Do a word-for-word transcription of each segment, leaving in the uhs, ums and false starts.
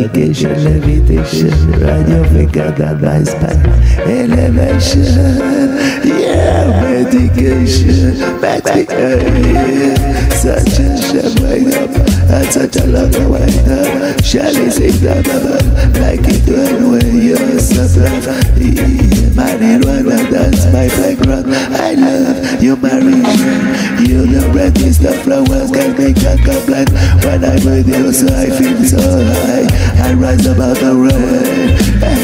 medication, levitation, ride your finger down my spine, elevation, yeah, medication, back to earth, such a shit wind up, and such a long wind up, Shally sing the bubble, like it when when you're suffering, marijuana, that's my background, I love you, Maria, you're the brightest of flowers, can make a complaint, when I'm with you, so I feel so high, I rise above the rain,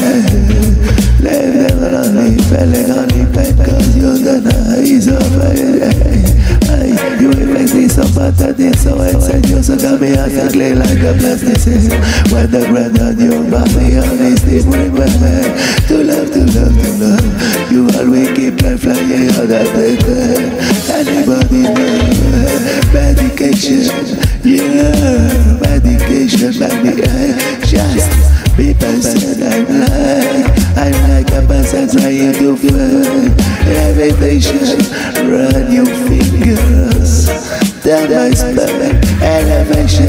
leave them on me, feeling on me, pain, cause you're the nice of it, you make me so better than so inside you, so got me ugly like a plastic, when the breath on your body, honestly, bring my man, to love, to love, to love, you always keep me flying out of the bed, anybody know, medication, yeah, medication, baby, just be person, I'm like, I'm like a person trying to find levitation, run your fingers down my spine, elevation,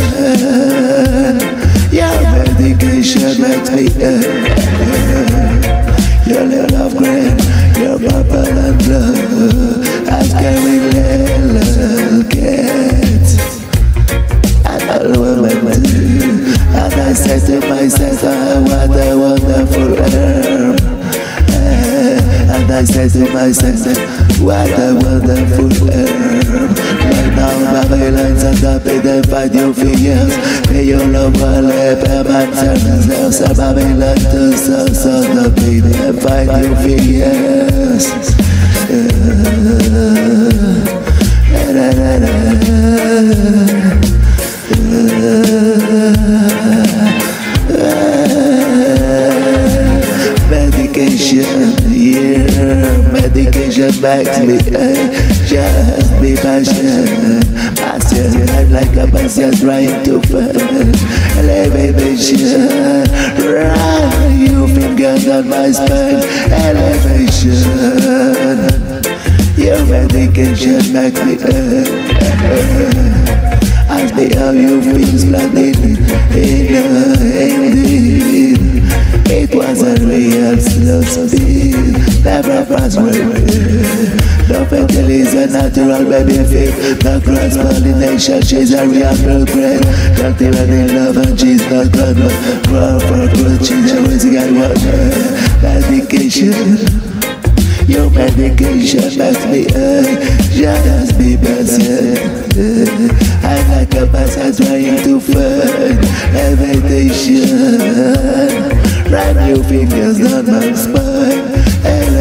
your medication makes me hurt, your little green, your purple and blue, I'm carrying little kids, and all women too. And I said to myself, oh, what a wonderful herb. And I said to myself, what a wonderful herb. Right now, Babylon's on top of them, find your fingers. May your love will live, and man turn themselves. So Babylon to so, so the baby, and find your fingers. Medication, yeah, medication makes me uh, just be passion. Passion, I'm like a passion trying to find elevation. Run your fingers on my spine, elevation. Your medication makes me uh, ask me how you feel splendid, indeed. It was a real slow speed, never fast way. No fertility is a natural baby fit. No cross-pollination, she's a real blueprint. Cultivating love and she's not gonna grow for good. She's always got water, medication. Your medication makes me uh, just be person. I'm like a person trying to find levitation. Run your fingers down my spine,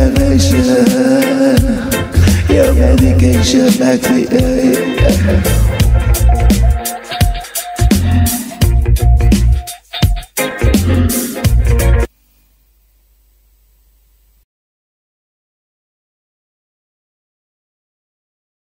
elevation. Your medication makes me uh,